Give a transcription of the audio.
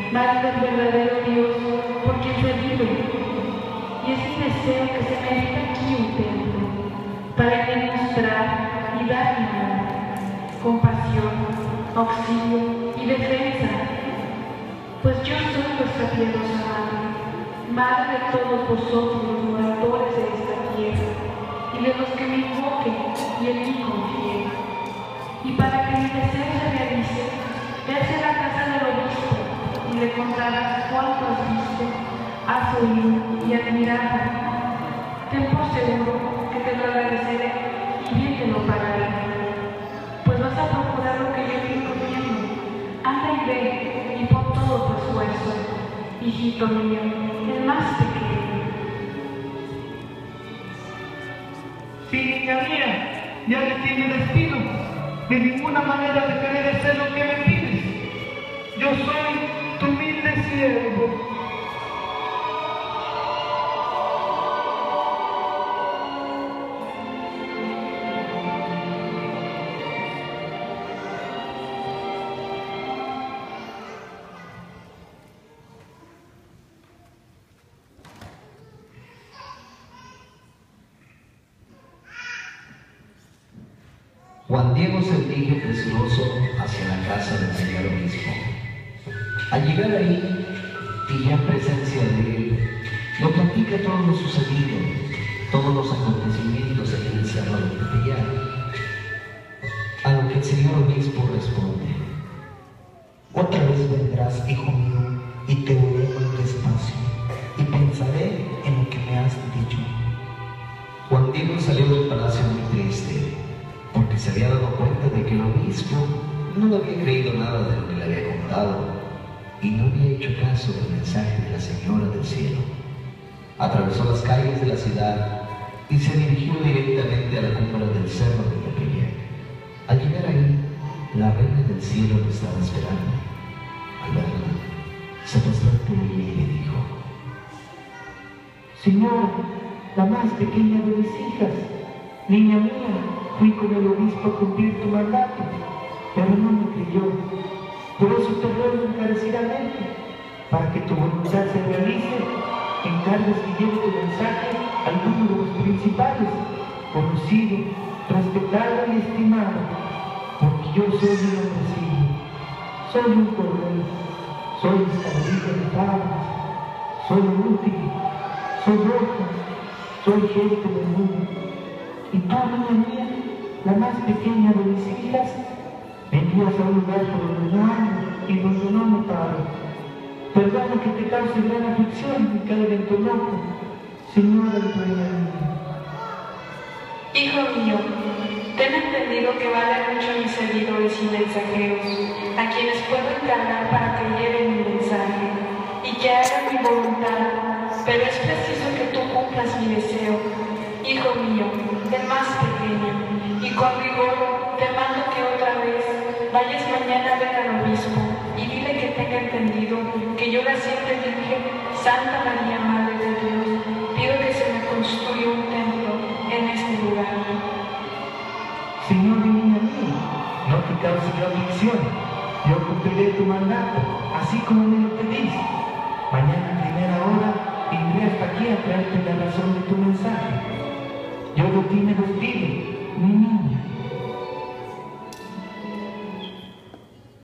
Madre del verdadero Dios, por quien se vive. Y es mi deseo que se me erija aquí un templo, para demostrar y dar amor, compasión, auxilio y defensa. Pues yo soy vuestra piadosa madre, madre de todos vosotros los moradores de esta tierra, y de los que me invoquen y en mí confíen. Y para que mi deseo se realice, ve hacia la casa del obispo y le contarás cuánto has visto, has oído y admirado. Ten por seguro que te lo agradeceré y bien te lo pagaré. Pues vas a procurar lo que yo te recomiendo. Anda y ve y pon todo tu esfuerzo, hijito mío, el más pequeño. Sí, niña mía, ya de ti me despido. De ninguna manera dejaré de hacer lo que me pides. Yo soy tu humilde siervo. Juan Diego se dirige presuroso hacia la casa del señor obispo. Al llegar ahí, y ya en presencia de él, le platica todo lo sucedido, todos los acontecimientos en el cerro de Tepeyac. A lo que el señor obispo responde: otra vez vendrás, hijo mío, y te veré con despacio, y pensaré en lo que me has dicho. Juan Diego salió del palacio muy triste, porque se había dado cuenta de que el obispo no había creído nada de lo que le había contado y no había hecho caso del mensaje de la Señora del Cielo. Atravesó las calles de la ciudad y se dirigió directamente a la cumbre del cerro de Tepeyac. Al llegar ahí, la Reina del Cielo lo estaba esperando. Al verla, se postró ante ella y le dijo: Señora, la más pequeña de mis hijas, niña mía, fui con el obispo a cumplir tu mandato, pero no me creyó. Por eso te ruego encarecidamente, para que tu voluntad se realice, encargues que lleve tu mensaje a alguno de los principales, conocido, respetado y estimado, porque yo soy un hombrecillo, soy un cordero, soy escandilla de fábulas, soy útil, soy rojo, soy gente del mundo. Y tú, niña mía, la más pequeña de mis hijas, vendrías a un lugar por donde no ando y donde no me paro. Perdona que te cause gran aflicción y caer en tu enojo, señora y reina mía. Hijo mío, ten entendido que valen mucho mis servidores y mensajeros, a quienes puedo encargar para que lleven mi mensaje y que hagan mi voluntad, pero es preciso que tú cumplas mi deseo. Hijo mío, el más pequeño, y con rigor te mando que otra vez vayas mañana a ver al obispo y dile que tenga entendido que yo, la siempre Virgen, Santa María, Madre de Dios, pido que se me construya un templo en este lugar. Señor y niña mía, no te causes la aflicción, yo cumpliré tu mandato, así como me lo pedís. Mañana a primera hora vendré hasta aquí a traerte la razón de tu mensaje. Yo de ti me despido, mi niña.